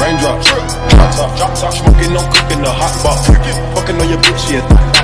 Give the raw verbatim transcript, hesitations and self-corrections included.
raindrops. Drop top, drop top, smoking, I'm cooking the hot box. Fucking on your bitch, yeah.